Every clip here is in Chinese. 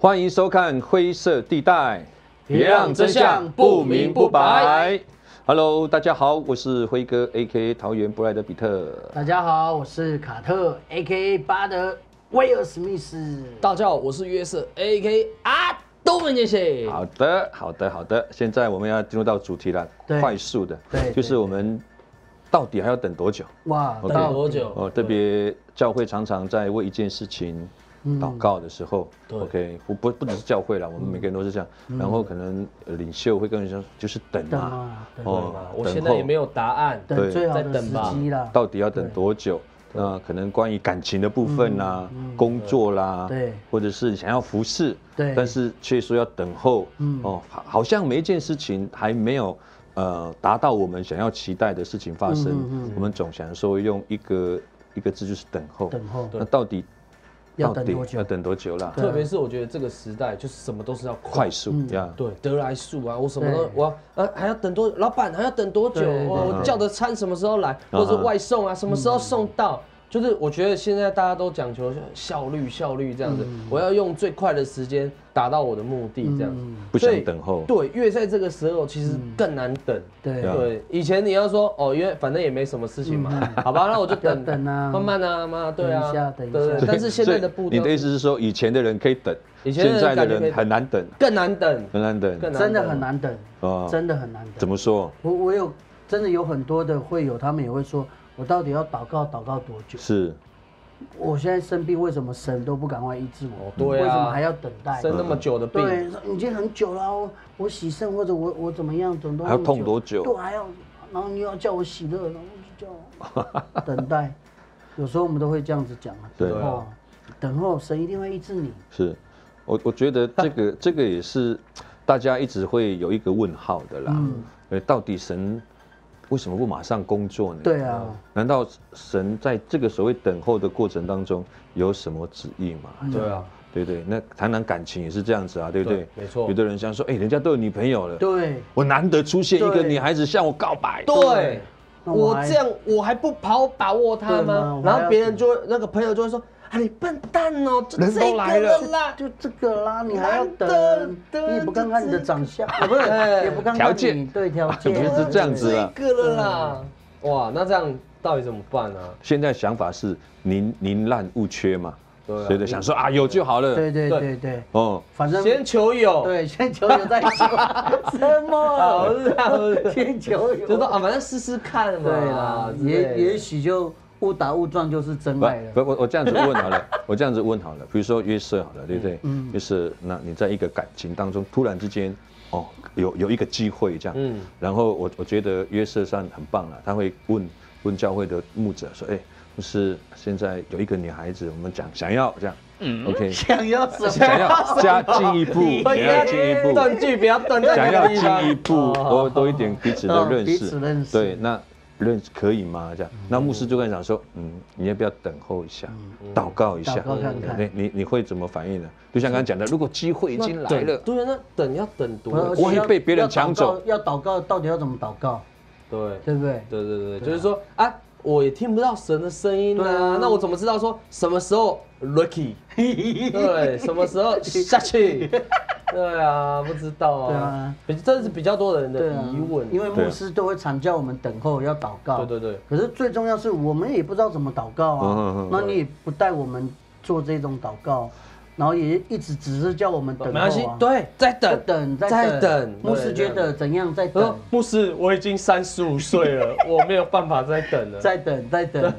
欢迎收看《灰色地带》， 别让真相不明不白。 Hello， 大家好，我是辉哥 ，A.K.A 桃园布莱德比特。 大家好，我是卡特 ，A.K.A 巴德威尔史密斯。 大家好，我是约瑟 ，A.K.A 阿东文杰西。 好的，现在我们要进入到主题了，快速的，就是我们到底还要等多久？ 哇， 等多久？ 哦，特别教会常常在为一件事情祷告的时候，OK， 不只是教会啦，我们每个人都是这样。然后可能领袖会跟人说，就是等嘛， 我现在也没有答案， 等最好的时机啦。 到底要等多久？那可能关于感情的部分啦，工作啦，或者是想要服侍，但是却说要等候，好像每一件事情还没有达到我们想要期待的事情发生，我们总想说用一个字就是等候。等候，那到底要等多久啦？ 特别是我觉得这个时代就是什么都是要快速呀， 对，得来速啊，我什么都还要等多，老板还要等多久？我叫的餐什么时候来，或者是外送啊，什么时候送到？就是我觉得现在大家都讲求效率这样子，我要用最快的时间达到我的目的这样子， 不想等候。 对，越在这个时候其实更难等。对，以前你要说因为反正也没什么事情嘛，好吧，那我就等啊，慢慢啊嘛，对啊， 等一下。 但是现在的步调， 你的意思是说以前的人可以等，现在的人很难等， 更难等， 真的很难等，真的很难等。 怎么说？ 我有真的有很多的会友，他们也会说。我到底要祷告多久？ 是， 我现在生病，为什么神都不赶快医治我？ 对啊， 为什么还要等待？ 生那么久的病， 对，已经很久了。我洗肾或者我怎么样，怎么都还要痛多久？ 对，还要，然后你又要叫我喜乐，然后就叫我等待。有时候我们都会这样子讲啊，等候，神一定会医治你。 是，我觉得这个也是大家一直会有一个问号的啦。到底神为什么不马上工作呢？ 对啊， 难道神在这个所谓等候的过程当中有什么旨意吗？ 对啊， 对不对？那谈感情也是这样子啊，对不对？ 没错。 有的人想说，人家都有女朋友了， 对， 我难得出现一个女孩子向我告白， 对，我这样我还不好好把握她吗？然后别人就那个朋友就会说。你笨蛋哦， 人都来了啦，就这个啦，你还要等，你也不看看你的长相，不是，也不看看条件， 对条件， 不是这样子了， 这个了啦，哇，那这样到底怎么办呢？ 现在想法是宁滥勿缺嘛，所以想说有就好了， 对， 反正先求有， 对，先求有再求，什么？先求有， 就说反正试试看嘛， 对啦，也许就。误打误撞就是真爱了。 我这样子问好了，比如说约瑟好了，对不对？就是那你在一个感情当中，突然之间，有一个机会这样，然后我觉得约瑟算很棒了，他会问教会的牧者说，就是现在有一个女孩子，我们想要这样，OK， 想要什么？ 想要加进一步， 断句不要断， 想要进一步多一点彼此的认识，对，那。可以吗？这样，那牧师就跟你讲说，你要不要等候一下，祷告一下，你会怎么反应呢？就像刚才讲的，如果机会已经来了， 对，那要等多久？ 我会被别人抢走。 要祷告，到底要怎么祷告？对不对？ 对，就是说我也听不到神的声音啊，那我怎么知道说什么时候 lucky？ 对，什么时候下去？对啊，不知道啊。这是比较多人的疑问， 因为牧师都会常叫我们等候要祷告。 对。 可是最重要是我们也不知道怎么祷告啊，那你也不带我们做这种祷告。然后也一直只是叫我们等候， 没关系，对，再等。 牧师觉得怎样？再等。 牧师，我已经35岁了，我没有办法再等了。 再等。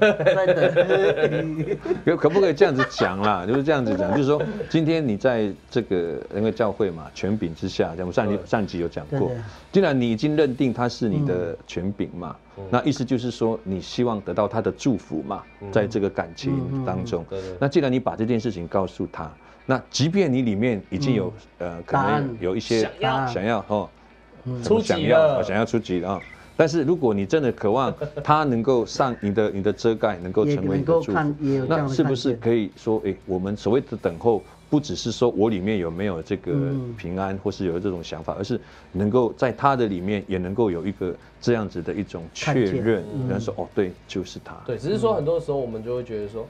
可不可以这样子讲啦？就是这样子讲，就是说，今天你在这个因为教会嘛，权柄之下，我们上集有讲过，既然你已经认定他是你的权柄嘛，那意思就是说，你希望得到他的祝福嘛，在这个感情当中。那既然你把这件事情告诉他。那即便你里面已经有可能有一些想要出击了， 想要出击了但是如果你真的渴望他能够上你的遮盖，能够成为你的祝福，那是不是可以说，我们所谓的等候，不只是说我里面有没有这个平安，或是有这种想法，而是能够在他的里面也能够有一个这样子的一种确认，然后说对，就是他。 对，只是说很多时候我们就会觉得说。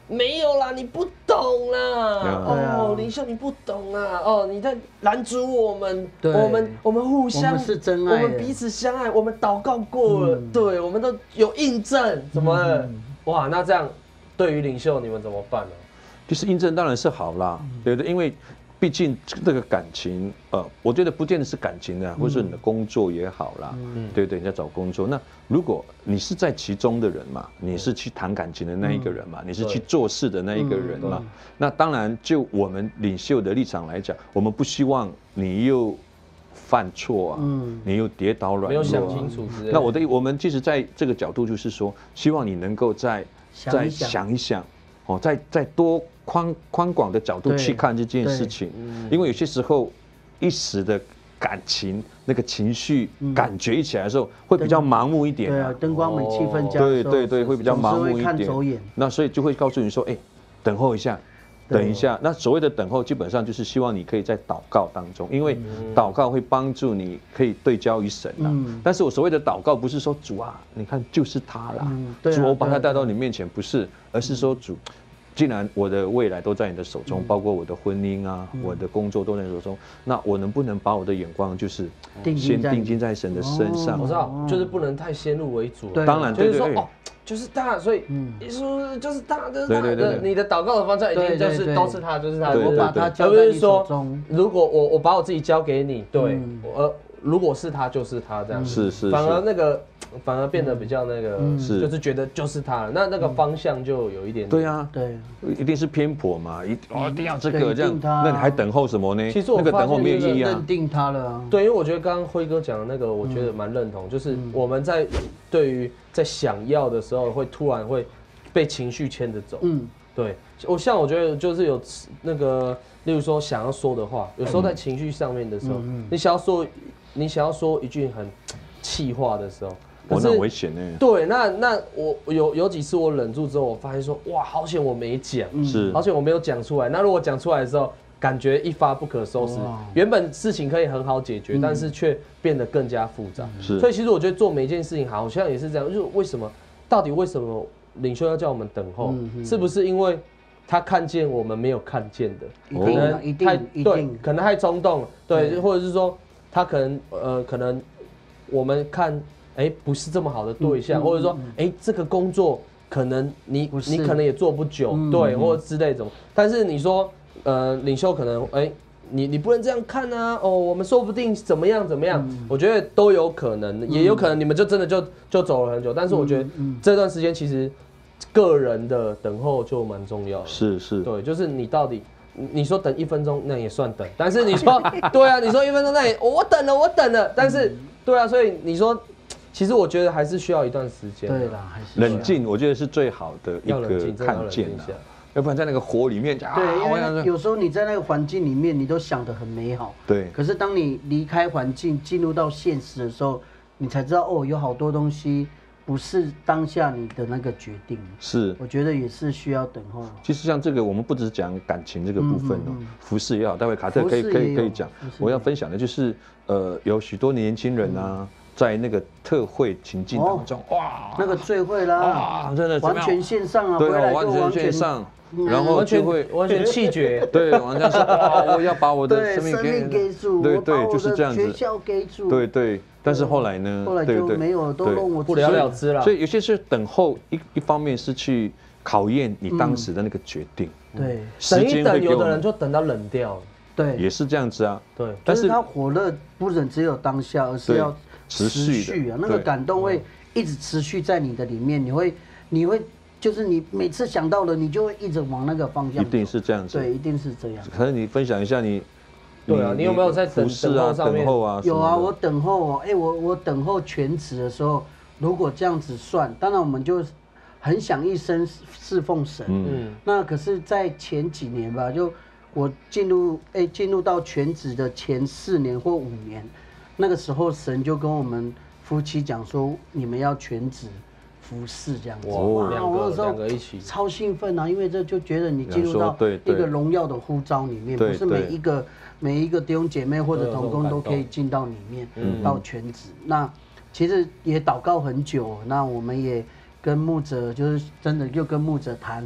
没有啦，你不懂啦，哦，领袖你不懂啦，哦，你在拦阻我们，我们互相， 我们是真爱， 我们彼此相爱，我们祷告过了，对，我们都有印证，怎么了？哇，那这样对于领袖你们怎么办呢？ 就是印证当然是好啦，对不对？因为毕竟这个感情，我觉得不见得是感情的，或者是你的工作也好啦，对不对？你在找工作，那如果你是在其中的人嘛，你是去谈感情的那一个人嘛，你是去做事的那一个人嘛，那当然就我们领袖的立场来讲，我们不希望你又犯错啊，你又跌倒软弱， 没有想清楚之类的。 那我们其实在这个角度就是说，希望你能够再想一想，哦，再多宽广的角度去看这件事情，因为有些时候一时的感情那个情绪感觉一起来的时候，会比较盲目一点。 对啊，灯光美气氛佳， 对，会比较盲目一点。那所以就会告诉你说，等候一下。等一下，那所谓的等候，基本上就是希望你可以在祷告当中，因为祷告会帮助你可以对焦于神啦。但是我所谓的祷告，不是说主啊，你看就是他啦，主我把他带到你面前，不是，而是说主，既然我的未来都在你的手中，包括我的婚姻啊，我的工作都在你手中，那我能不能把我的眼光就是先定睛在神的身上？ 我知道，就是不能太先入为主。 当然， 就是说哦。就是他，所以耶稣就是他，就是他。对，你的祷告的方向一定就是都是他，就是他。 我把他交在你手中。 如果我把我自己交给你，对，如果是他就是他这样。 是。 反而变得比较那个，就是觉得就是他了。那个方向就有一点。 对啊，对，一定是偏颇嘛，一定要这个这样，那你还等候什么呢？ 其实我发现没有意义啊。 认定他了。 对，因为我觉得刚刚辉哥讲的那个，我觉得蛮认同，就是我们对于在想要的时候，会突然会被情绪牵着走。对，我觉得就是有那个，例如说想要说的话，有时候在情绪上面的时候，你想要说一句很气话的时候。 那很危险呢。 对，那我有几次我忍住之后，我发现说，哇，好险我没讲，好险我没有讲出来。那如果讲出来的时候，感觉一发不可收拾，原本事情可以很好解决，但是却变得更加复杂。所以其实我觉得做每一件事情好像也是这样，就是到底为什么领袖要叫我们等候？是不是因为他看见我们没有看见的？可能太冲动了，对，或者是说他可能我们看。不是这么好的对象，或者说，这个工作可能你可能也做不久，对，或者之类这种。但是你说，领袖可能，你不能这样看啊，我们说不定怎么样，我觉得都有可能，也有可能你们就真的就走了很久。但是我觉得这段时间其实个人的等候就蛮重要的。 是， 对，就是你到底。你说等1分钟那也算等，但是你说对啊，你说1分钟那也我等了，但是对啊，所以你说。其实我觉得还是需要一段时间， 对啦，还是冷静，我觉得是最好的一个看见啦。要不然在那个火里面， 对，因为有时候你在那个环境里面，你都想得很美好， 对。 可是当你离开环境，进入到现实的时候，你才知道有好多东西不是当下你的那个决定。 是， 我觉得也是需要等候。 其实像这个，我们不只是讲感情这个部分服饰也好，待会卡特可以讲。我要分享的就是，有许多年轻人啊。在那个特会情境当中，哇， 那个最会啦， 真的完全线上啊， 对，完全线上，然后就会完全气绝， 对，完全说我要把我的生命给主， 对，就是这样子， 学校给主， 对，但是后来呢， 后来就没有，都弄我不了了之了。 所以有些是等候一方面是去考验你当时的那个决定， 对， 等一等，有的人就等到冷掉了， 对， 也是这样子啊， 对，但是他火热不能只有当下，而是要。持续啊，那个感动会一直持续在你的里面，你会就是你每次想到了，你就会一直往那个方向。 一定是这样子， 对，一定是这样。 可能你分享一下你， 对啊，你有没有在等候上面？ 等候啊， 有啊，我等候我等候全职的时候，如果这样子算，当然我们就很想一生侍奉神。那可是，在前几年吧，就我进入到全职的前4年或5年。那个时候，神就跟我们夫妻讲说，你们要全职服侍这样子。 哇，两个一起， 超兴奋啊！因为这就觉得你进入到一个荣耀的呼召里面，不是每一个弟兄姐妹或者同工都可以进到里面到全职。那其实也祷告很久，那我们也跟牧者，就是真的就跟牧者谈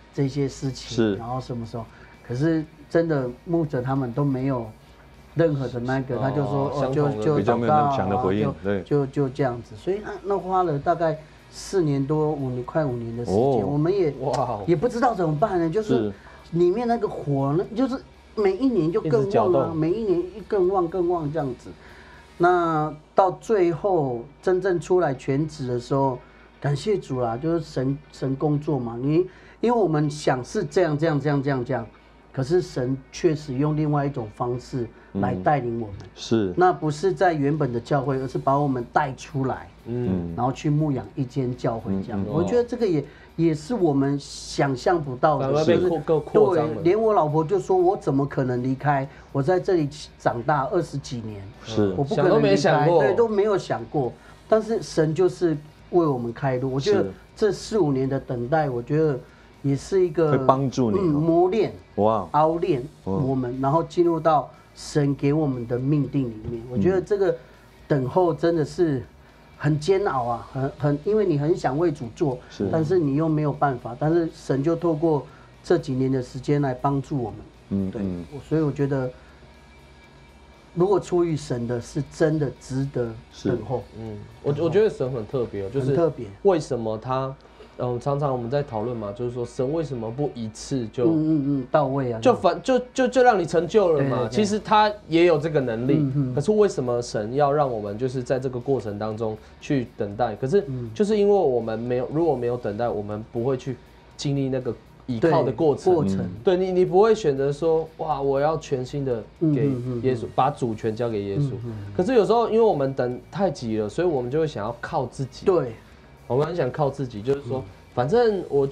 这些事情， 是， 然后什么时候？可是真的牧者他们都没有任何的那个，他就说就比较没有那么强的回应，对， 就这样子，所以那花了大概4年多5年快5年的时间，我们也不知道怎么办呢，就是里面那个火呢，就是每一年就更旺啊，每一年更旺这样子。那到最后真正出来全职的时候，感谢主啦，就是神工作嘛。因为我们想是这样，可是神确实用另外一种方式来带领我们。是，那不是在原本的教会，而是把我们带出来，然后去牧养一间教会这样。我觉得这个也是我们想象不到的， 对， 连我老婆就说，我怎么可能离开？我在这里长大20几年，我不可能离开，对，都没有想过。但是神就是为我们开路。我觉得这4、5年的等待，我觉得也是一个会帮助你磨练，熬练我们，然后进入到神给我们的命定里面。我觉得这个等候真的是很煎熬啊，因为你很想为主做，但是你又没有办法。但是神就透过这几年的时间来帮助我们。对，所以我觉得，如果出于神的，是真的值得等候。 我觉得神很特别，就是特别。为什么他？常常我们在讨论嘛，就是说神为什么不一次就到位啊？ 就让你成就了嘛？其实他也有这个能力，可是为什么神要让我们就是在这个过程当中去等待？可是就是因为我们如果没有等待，我们不会去经历那个倚靠的过程。对你不会选择说哇，我要全心的给耶稣，把主权交给耶稣。可是有时候因为我们等太急了，所以我们就会想要靠自己。 对。 我们很想靠自己，就是说，反正我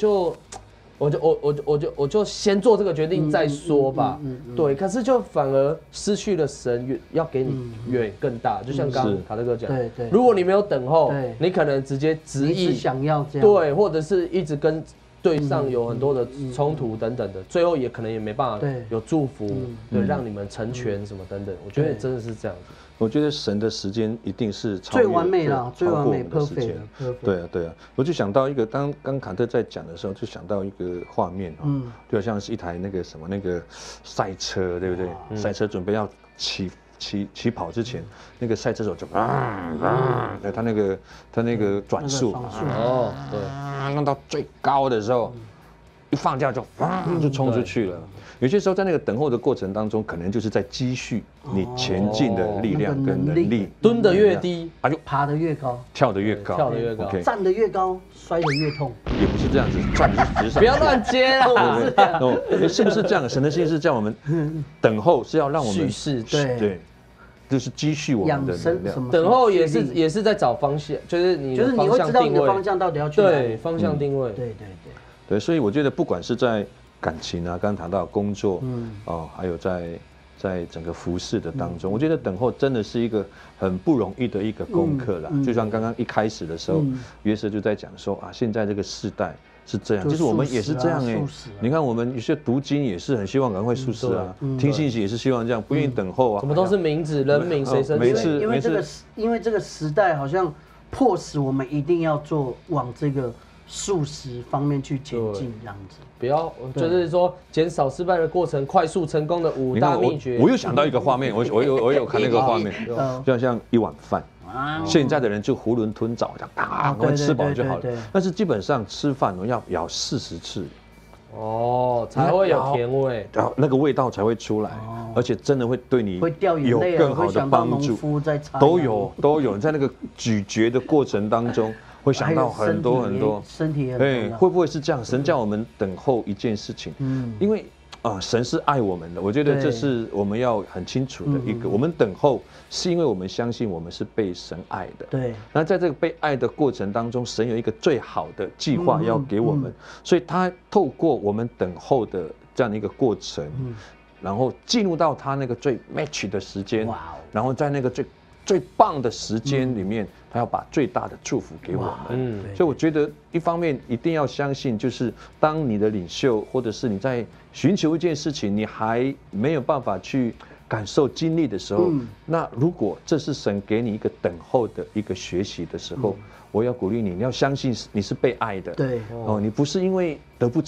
就先做这个决定再说吧。对，可是就反而失去了神要给你远更大。就像刚刚卡特哥讲，对，如果你没有等候，你可能直接执意想要这样， 对，或者是一直跟对上有很多的冲突等等的，最后也可能也没办法有祝福，对，让你们成全什么等等。我觉得真的是这样子。 我觉得神的时间一定是最完美了，最完美的时间。对啊，我就想到一个，刚卡特在讲的时候，就想到一个画面就好像是一台那个什么那个赛车，对不对？赛车准备要起跑之前，那个赛车手就他那个转速对，弄到最高的时候，一放掉就冲出去了。有些时候在那个等候的过程当中，可能就是在积蓄你前进的力量跟能力。 蹲得越低， 就爬得越高， 跳得越高， 站得越高，摔得越痛。 也不是这样子，站的是直上。 不要乱接啦！ 是不是这样？神的心是叫我们等候，是要让我们蓄势， 对，就是积蓄我们的能量。 等候也是在找方向，就是你会知道你的方向到底要去哪里。 对，方向定位。 对，所以我觉得不管是在感情啊，刚刚谈到工作，还有在整个服侍的当中，我觉得等候真的是一个很不容易的一个功课啦。就像刚刚一开始的时候，约瑟就在讲说啊，现在这个世代是这样，就是我们也是这样你看我们有些读经也是很希望赶快速食啊，听信息也是希望这样，不愿意等候啊。 什么都是名字、人名、谁生谁。因为这个时代好像迫使我们一定要往这个速食方面去前进，这样子。 不要，就是说减少失败的过程，快速成功的5大秘诀。 我又想到一个画面，我有看那个画面，就像一碗饭，现在的人就囫囵吞枣，赶快吃饱就好了。但是基本上吃饭要咬40次， 才会有甜味， 然后那个味道才会出来，而且真的会对你有更好的帮助。都有，在那个咀嚼的过程当中。会想到很多， 身体也会不会是这样？神叫我们等候一件事情，因为神是爱我们的，我觉得这是我们要很清楚的一个。我们等候是因为我们相信我们是被神爱的， 对。 那在这个被爱的过程当中，神有一个最好的计划要给我们，所以他透过我们等候的这样的一个过程，然后进入到他那个最 match 的时间，然后在那个最棒的时间里面，他要把最大的祝福给我们。所以我觉得一方面一定要相信，就是当你的领袖或者是你在寻求一件事情，你还没有办法去感受经历的时候，那如果这是神给你一个等候的一个学习的时候，我要鼓励你，你要相信你是被爱的。 对， 你不是因为得不着，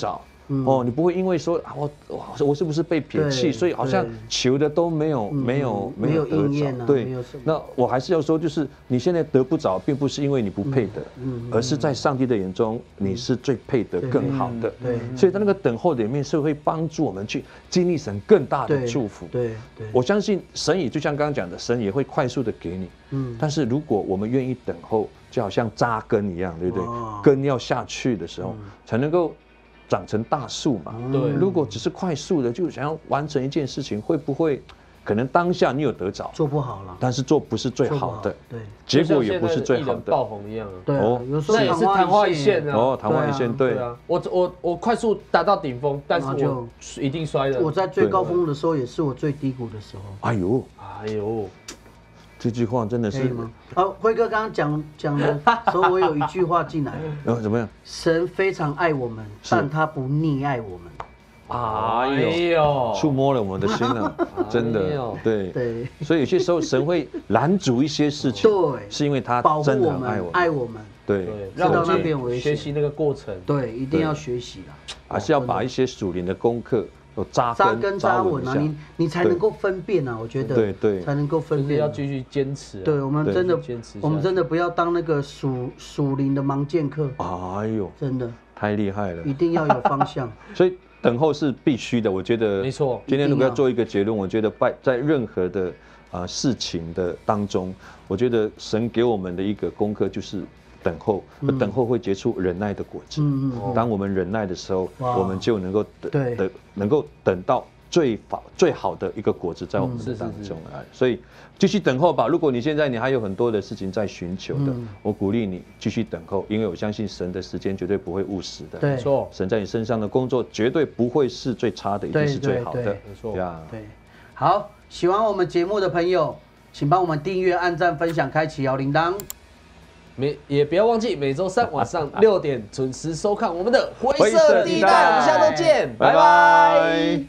哦，你不会因为说啊我是不是被撇弃，所以好像求的都没有得着，对，那我还是要说，就是你现在得不着，并不是因为你不配的，而是在上帝的眼中你是最配得更好的，所以在那个等候里面是会帮助我们去经历神更大的祝福，对，我相信神也就像刚刚讲的，神也会快速的给你，但是如果我们愿意等候，就好像扎根一样，对不对？根要下去的时候，才能够长成大树嘛。对，如果只是快速的就想要完成一件事情，会不会可能当下你有得着， 做不好了， 但是做不是最好的，对，结果也不是最好的。 爆红一样啊， 对哦， 那也是昙花一现啊。 哦，昙花一现，对啊。 我快速达到顶峰，但是我一定摔的。 我在最高峰的时候，也是我最低谷的时候。 哎呦。这句话真的是辉哥刚刚讲的时候，我有一句话进来， 怎么样？ 神非常爱我们，但他不溺爱我们。 哎呦，触摸了我们的心了，真的，对，所以有些时候神会拦阻一些事情， 对， 是因为他保护我们， 爱我们， 对， 让我们学习那个过程， 对，一定要学习啦， 还是要把一些属灵的功课。扎根扎稳啊， 你才能够分辨啊，我觉得对，才能够分辨， 要继续坚持。 对，我们真的不要当那个属灵的盲剑客。 哎呦， 真的太厉害了， 一定要有方向。 所以等候是必须的，我觉得没错。 今天如果要做一个结论，我觉得在任何的事情的当中，我觉得神给我们的一个功课就是等候，等候会结出忍耐的果子。当我们忍耐的时候，我们就能够等到最好的一个果子在我们的当中来。所以继续等候吧。如果你现在还有很多的事情在寻求的，我鼓励你继续等候，因为我相信神的时间绝对不会误时的。 没错， 神在你身上的工作绝对不会是最差的，一定是最好的。 没错， 对。好，喜欢我们节目的朋友，请帮我们订阅、按赞、分享、开启摇铃铛。 也不要忘记每周三晚上6点准时收看我们的灰色地带，我们下周见，拜拜。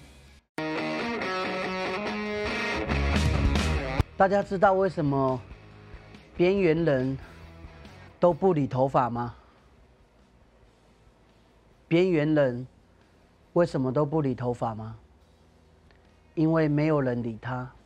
大家知道为什么边缘人都不理头发吗？边缘人为什么都不理头发吗？因为没有人理他。